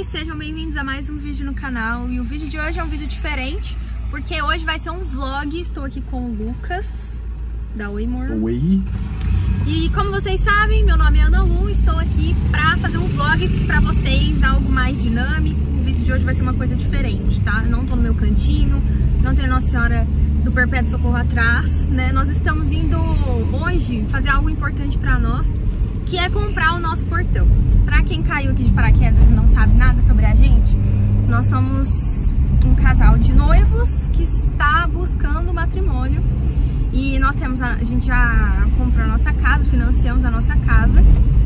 Oi, sejam bem-vindos a mais um vídeo no canal. E o vídeo de hoje é um vídeo diferente, porque hoje vai ser um vlog. Estou aqui com o Lucas. Dá oi, amor. Oi. E como vocês sabem, meu nome é Ana Lu. Estou aqui pra fazer um vlog pra vocês, algo mais dinâmico. O vídeo de hoje vai ser uma coisa diferente, tá? Não tô no meu cantinho, não tem Nossa Senhora do Perpétuo Socorro atrás, né? Nós estamos indo hoje fazer algo importante pra nós, que é comprar o nosso portão. Pra quem caiu aqui de paraquedas e não sabe nada sobre a gente, nós somos um casal de noivos que está buscando matrimônio. E nós temos, a gente já comprou a nossa casa, financiamos a nossa casa,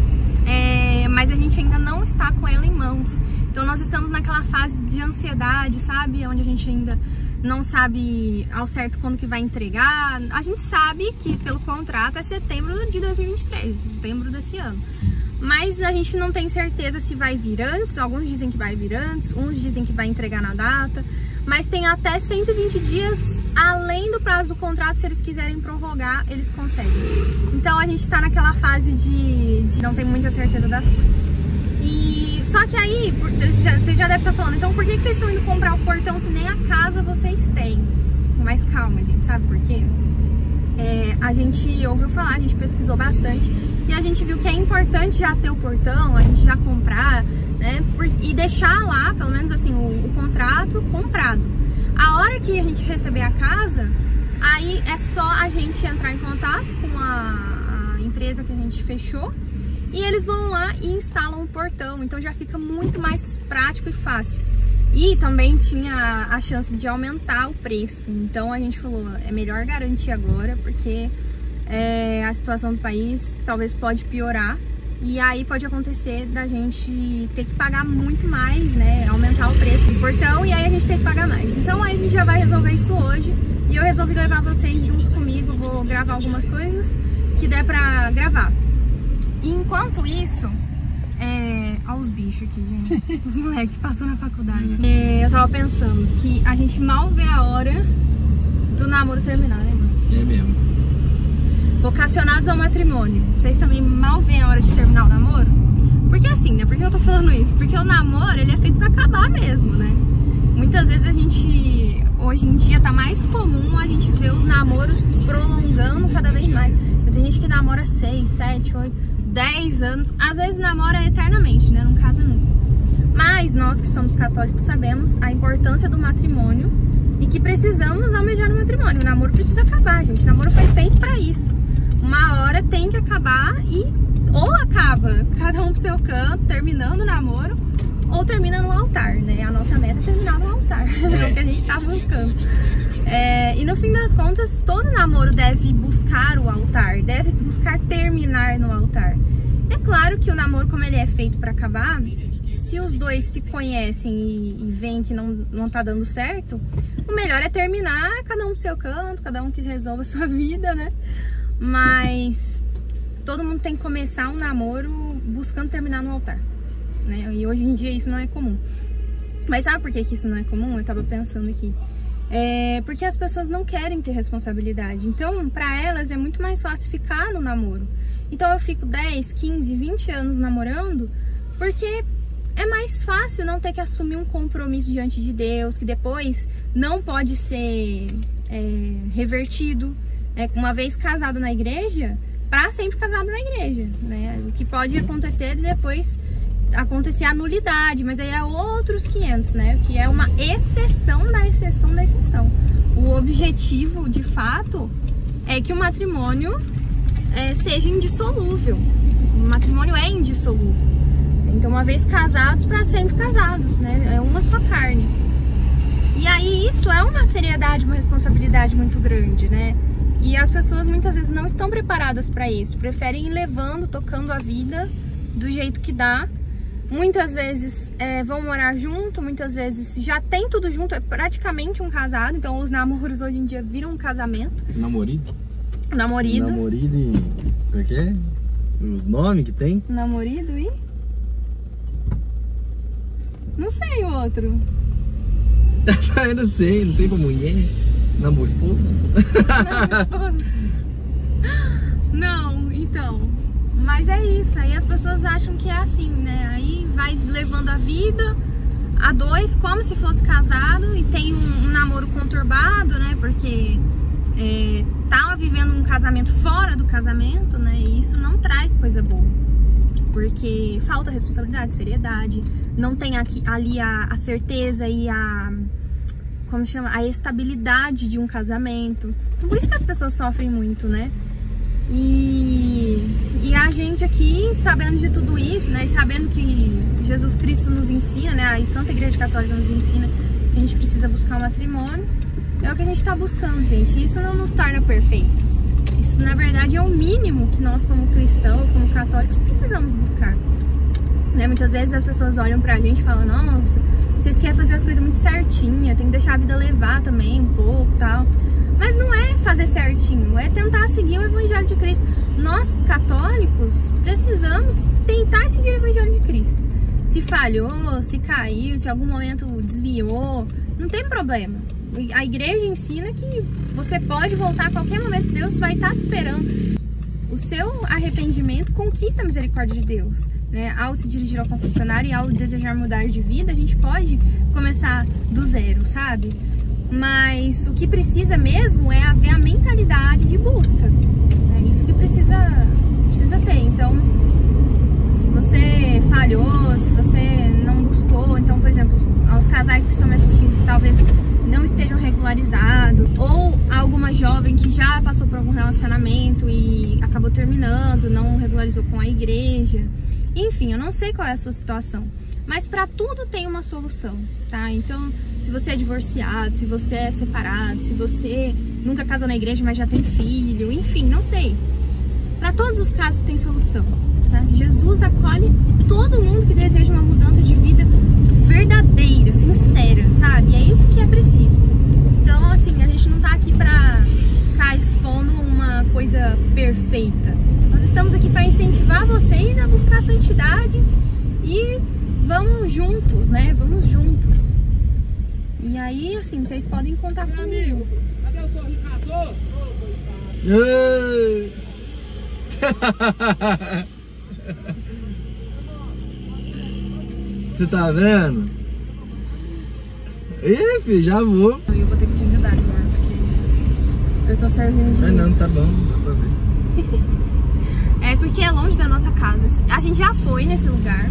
mas a gente ainda não está com ela em mãos. Então nós estamos naquela fase de ansiedade, sabe? Onde a gente ainda não sabe ao certo quando que vai entregar. A gente sabe que pelo contrato é setembro de 2023, setembro desse ano. Mas a gente não tem certeza se vai vir antes. Alguns dizem que vai vir antes, uns dizem que vai entregar na data. Mas tem até 120 dias além do prazo do contrato. Se eles quiserem prorrogar, eles conseguem. Então a gente tá naquela fase de não ter muita certeza das coisas. E só que aí, vocês já devem estar falando, então por que vocês estão indo comprar o portão se nem a casa vocês têm? Mas calma, gente, sabe por quê? A gente ouviu falar, a gente pesquisou bastante e a gente viu que é importante já ter o portão, a gente já comprar, né? E deixar lá, pelo menos assim, o contrato comprado. A hora que a gente receber a casa, aí é só a gente entrar em contato com a empresa que a gente fechou e eles vão lá e instalam o portão. Então já fica muito mais prático e fácil. E também tinha a chance de aumentar o preço. Então a gente falou, é melhor garantir agora, porque a situação do país talvez pode piorar. E aí pode acontecer da gente ter que pagar muito mais, né? Aumentar o preço do portão e aí a gente tem que pagar mais. Então aí a gente já vai resolver isso hoje. E eu resolvi levar vocês juntos comigo. Vou gravar algumas coisas que der pra gravar. E enquanto isso... Olha os bichos aqui, gente. Os moleques passam na faculdade. Eu tava pensando que a gente mal vê a hora do namoro terminar, né, mano? É mesmo. Vocacionados ao matrimônio. Vocês também mal veem a hora de terminar o namoro? Porque assim, né? Por que eu tô falando isso? Porque o namoro, ele é feito pra acabar mesmo, né? Muitas vezes a gente... Hoje em dia tá mais comum a gente ver os namoros prolongando cada vez mais. Tem gente que namora 6, 7, 8, 10 anos. Às vezes namora eternamente, né? Não casa nunca. Mas nós que somos católicos sabemos a importância do matrimônio e que precisamos almejar no matrimônio. O namoro precisa acabar, gente. O namoro foi feito pra isso. Uma hora tem que acabar e ou acaba cada um pro seu canto, terminando o namoro, ou termina no altar, né? A nossa meta é terminar no altar, é o que a gente tá buscando. E no fim das contas, todo namoro deve buscar o altar, deve buscar terminar no altar. É claro que o namoro, como ele é feito pra acabar, se os dois se conhecem e veem que não tá dando certo, o melhor é terminar, cada um pro seu canto, cada um que resolva a sua vida, né? Mas todo mundo tem que começar um namoro buscando terminar no altar, né? E hoje em dia isso não é comum. Mas sabe por que isso não é comum? Eu tava pensando aqui. Porque as pessoas não querem ter responsabilidade. Então, pra elas é muito mais fácil ficar no namoro. Então eu fico 10, 15, 20 anos namorando porque é mais fácil não ter que assumir um compromisso diante de Deus, que depois não pode ser revertido. Uma vez casado na igreja, pra sempre casado na igreja, né? O que pode acontecer depois acontecer a nulidade, mas aí é outros 500, né? Que é uma exceção da exceção da exceção. O objetivo, de fato, é que o matrimônio seja indissolúvel. O matrimônio é indissolúvel. Então, uma vez casados, pra sempre casados, né? É uma só carne. E aí isso é uma seriedade, uma responsabilidade muito grande, né? E as pessoas muitas vezes não estão preparadas para isso, preferem ir levando, tocando a vida do jeito que dá. Muitas vezes vão morar junto, muitas vezes já tem tudo junto, é praticamente um casado. Então os namoros hoje em dia viram um casamento. Namorido? Namorido. Namorido e... Como é que é? Os nomes que tem? Namorido e... Não sei o outro. Eu não sei, não tem pra mulher. Namor esposa? Não, então... Mas é isso, aí as pessoas acham que é assim, né? Aí vai levando a vida a dois como se fosse casado e tem um namoro conturbado, né? Porque tá vivendo um casamento fora do casamento, né? E isso não traz coisa boa. Porque falta responsabilidade, seriedade, não tem ali a certeza e como chama? A estabilidade de um casamento. Então, por isso que as pessoas sofrem muito, né? E a gente aqui, sabendo de tudo isso, né? E sabendo que Jesus Cristo nos ensina, né? A Santa Igreja Católica nos ensina que a gente precisa buscar o matrimônio. É o que a gente tá buscando, gente. Isso não nos torna perfeitos. Isso, na verdade, é o mínimo que nós, como cristãos, como católicos, precisamos buscar. Né? Muitas vezes as pessoas olham pra gente e falam: nossa, vocês querem fazer as coisas muito certinha, tem que deixar a vida levar também um pouco e tal. Mas não é fazer certinho, é tentar seguir o Evangelho de Cristo. Nós, católicos, precisamos tentar seguir o Evangelho de Cristo. Se falhou, se caiu, se em algum momento desviou, não tem problema. A igreja ensina que você pode voltar a qualquer momento, Deus vai estar te esperando. O seu arrependimento conquista a misericórdia de Deus, né? Ao se dirigir ao confessionário e ao desejar mudar de vida, a gente pode começar do zero, sabe? Mas o que precisa mesmo é haver a mentalidade de busca. É isso que precisa ter. Então, se você falhou, se você não buscou, então, por exemplo, aos casais que estão me assistindo, que talvez não estejam regularizados, ou alguma jovem que já passou por algum relacionamento e acabou terminando, não regularizou com a igreja. Enfim, eu não sei qual é a sua situação, mas para tudo tem uma solução, tá? Então, se você é divorciado, se você é separado, se você nunca casou na igreja, mas já tem filho, enfim, não sei. Para todos os casos tem solução, tá? Jesus acolhe todo mundo que deseja uma mudança de vida verdadeira, sincera, sabe? E é isso que é preciso. Então, assim, a gente não tá aqui pra ficar expondo uma coisa perfeita. Nós estamos aqui para incentivar vocês a buscar a santidade e vamos juntos, né? Vamos juntos. E aí, assim, vocês podem contar comigo. Cadê o seu Ricardo? Você tá vendo? Ih, filho, já vou. Eu vou ter que te ajudar, amor, porque eu tô servindo de... Ah, não, tá bom, dá pra ver. É porque é longe da nossa casa. A gente já foi nesse lugar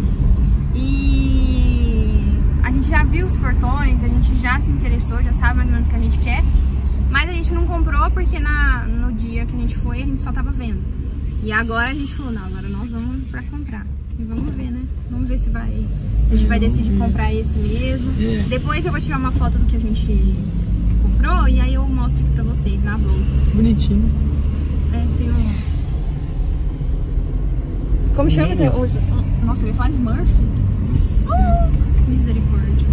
e a gente já viu os portões, a gente já se interessou, já sabe mais ou menos o que a gente quer, mas a gente não comprou porque no dia que a gente foi, a gente só tava vendo. E agora a gente falou: não, agora nós vamos pra comprar. E vamos ver, né? Vamos ver se a gente vai decidir comprar esse mesmo. Depois eu vou tirar uma foto do que a gente comprou e aí eu mostro aqui pra vocês na vlog. Que bonitinho. Tem um... Como chama? Nossa, eu ia falar Smurf? Misericórdia.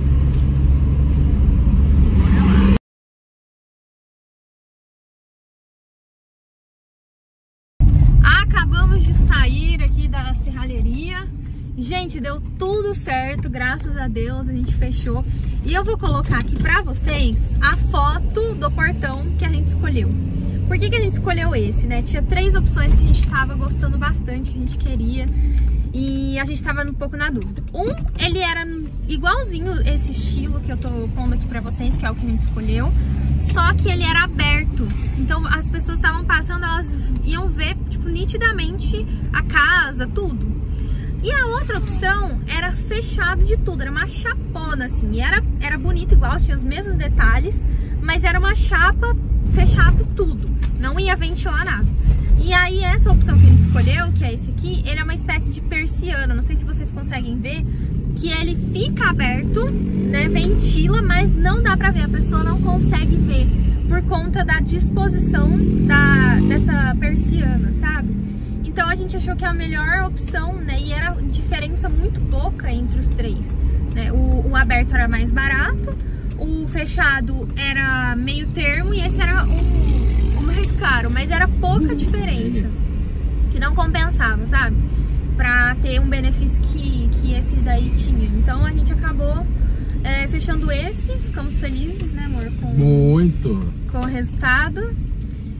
Acabamos de sair aqui da serralheria. Gente, deu tudo certo, graças a Deus, a gente fechou. E eu vou colocar aqui pra vocês a foto do portão que a gente escolheu. Por que a gente escolheu esse, né? Tinha 3 opções que a gente tava gostando bastante, que a gente queria. E a gente tava um pouco na dúvida. Ele era igualzinho esse estilo que eu tô pondo aqui pra vocês, que é o que a gente escolheu. Só que ele era aberto. Então as pessoas estavam passando, elas iam ver, tipo, nitidamente a casa, tudo. E a outra opção era fechado de tudo, era uma chapona, assim. E era bonito igual, tinha os mesmos detalhes, mas era uma chapa fechado tudo. Não ia ventilar nada. E aí essa opção que a gente escolheu, que é esse aqui, ele é uma espécie de persiana. Não sei se vocês conseguem ver, que ele fica aberto, né, ventila, mas não dá pra ver, a pessoa não consegue ver por conta da disposição dessa persiana, sabe? Então a gente achou que é a melhor opção, né, e era diferença muito pouca entre os 3, né? O aberto era mais barato, o fechado era meio termo e esse era o mais caro, mas era pouca diferença, que não compensava, sabe? Pra ter um benefício que esse daí tinha. Então a gente acabou fechando esse, ficamos felizes, né, amor? Muito! Com o resultado.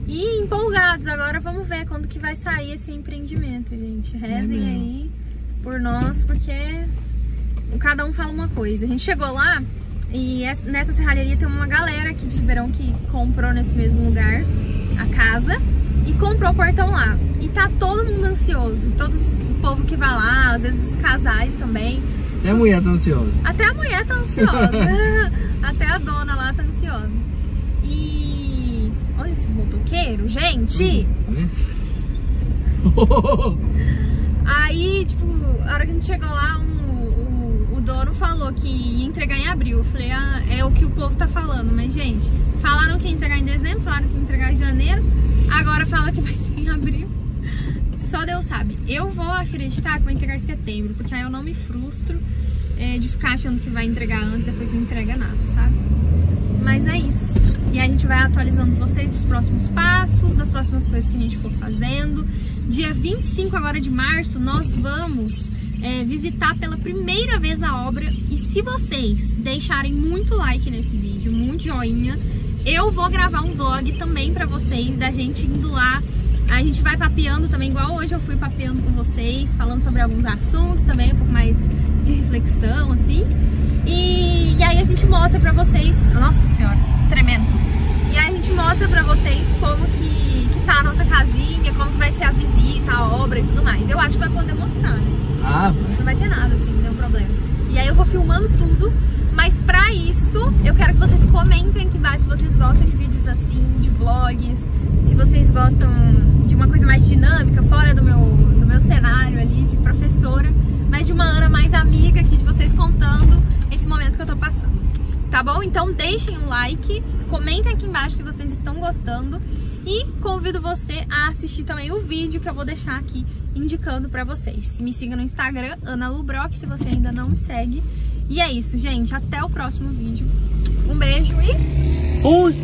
E empolgados, agora vamos ver quando que vai sair esse empreendimento, gente. Rezem aí por nós, porque cada um fala uma coisa. A gente chegou lá e nessa serralheria tem uma galera aqui de Ribeirão que comprou nesse mesmo lugar a casa e comprou o portão lá. E tá todo mundo ansioso, o povo que vai lá, às vezes os casais também. Até a mulher tá ansiosa. Até a mulher tá ansiosa. Até a dona lá tá ansiosa. E olha esses motoqueiros, gente! Aí, tipo, a hora que a gente chegou lá, o dono falou que ia entregar em abril. Eu falei, é o que o povo tá falando. Mas, gente, falaram que ia entregar em dezembro, falaram que ia entregar em janeiro. Agora fala que vai ser em abril. Só Deus sabe. Eu vou acreditar que vai entregar em setembro, porque aí eu não me frustro de ficar achando que vai entregar antes, depois não entrega nada, sabe? Mas é isso. E a gente vai atualizando vocês dos próximos passos, das próximas coisas que a gente for fazendo. Dia 25 agora de março, nós vamos visitar pela primeira vez a obra. E se vocês deixarem muito like nesse vídeo, muito joinha, eu vou gravar um vlog também pra vocês, da gente indo lá. A gente vai papeando também, igual hoje eu fui papeando com vocês, falando sobre alguns assuntos também, um pouco mais de reflexão, assim. E aí a gente mostra pra vocês, nossa senhora, tremendo. E aí a gente mostra pra vocês como que tá a nossa casinha, como que vai ser a visita, a obra e tudo mais. Eu acho que vai poder mostrar, né? Acho que não vai ter nada, assim, não tem um problema. E aí eu vou filmando tudo, mas pra isso eu quero que vocês comentem aqui embaixo se vocês gostam de vídeos assim, de vlogs, se vocês gostam de uma coisa mais dinâmica, fora do meu cenário ali de professora, mas de uma Ana mais amiga aqui de vocês contando esse momento que eu tô passando. Tá bom? Então deixem um like, comentem aqui embaixo se vocês estão gostando e convido você a assistir também o vídeo que eu vou deixar aqui indicando pra vocês. Me siga no Instagram, Ana Lu Brock, se você ainda não me segue. E é isso, gente. Até o próximo vídeo. Um beijo e...